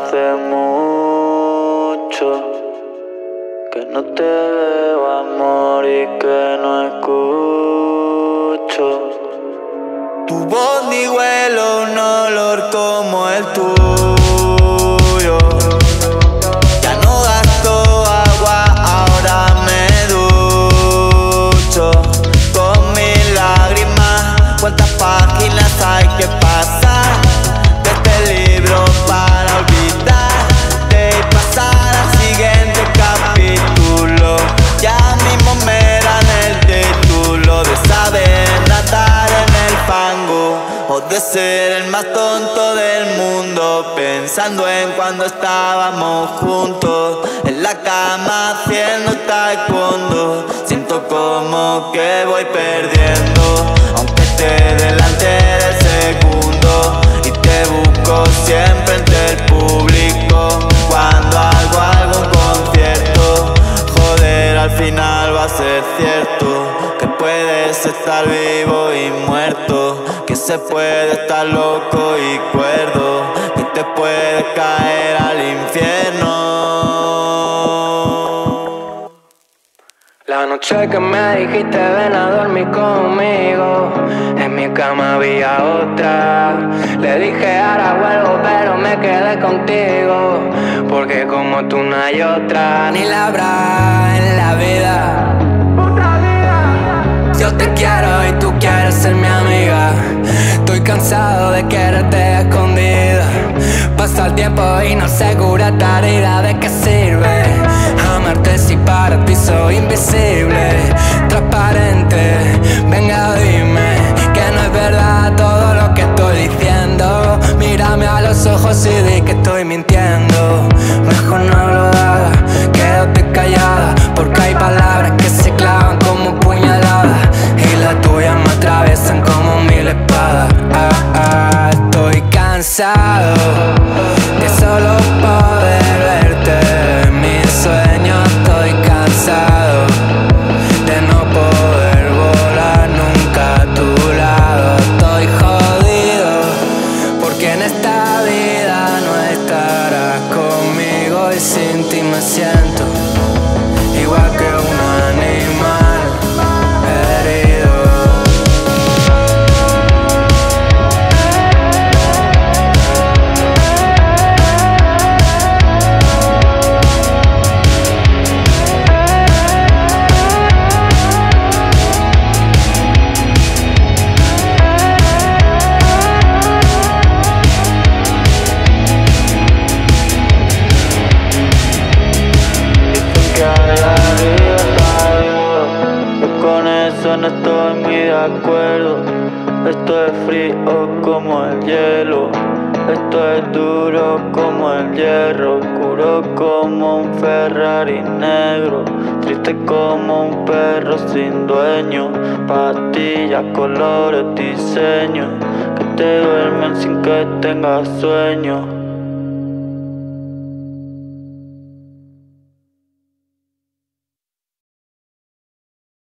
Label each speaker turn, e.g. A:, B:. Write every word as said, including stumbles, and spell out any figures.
A: Hace mucho que no te veo, amor, y que no escucho tu voz ni huelo un olor como el tuyo. Ya no gasto agua, ahora me ducho con mis lágrimas. ¿Cuántas páginas hay que pasar de este libro para olvidarte y pasar al siguiente capítulo? Ya mismo me dan el título de saber nadar en el fango o de ser el más tonto del mundo, pensando en cuando estábamos juntos en la cama haciendo taekwondo. Siento como que voy perdiendo, aunque esté delante del segundo, y te busco siempre entre el público cuando hago algún concierto. Joder, al final va a ser cierto que puedes estar vivo y muerto, que se puede estar loco y cuerdo, que te puedes caer al infierno.
B: La noche que me dijiste ven a dormir conmigo, en mi cama había otra. Le dije ahora vuelvo pero me quedé contigo, porque como tú no hay otra, ni la habrá en la vida. Yo te quiero y tú quieres ser mi amiga. Estoy cansado de quererte escondida. Pasa el tiempo y no se cura esta herida. ¿De qué sirve amarte si para ti soy invisible, transparente? Venga, dime que no es verdad todo lo que estoy diciendo. Mírame a los ojos y di que estoy mintiendo. Mejor no lo hagas, quédate callada, porque hay palabras que se clavan como puñaladas y las tuyas me atraviesan como mil espadas. Ah, ah, estoy cansado de solo poder verte en mis sueños. Estoy cansado de no poder volar nunca a tu lado. Estoy jodido porque en esta vida no estarás conmigo, y sin ti me siento igual que un animal herido.
A: No estoy muy de acuerdo. Esto es frío como el hielo, esto es duro como el hierro, oscuro como un Ferrari negro, triste como un perro sin dueño. Pastillas, colores, diseños que te duermen sin que tengas sueño.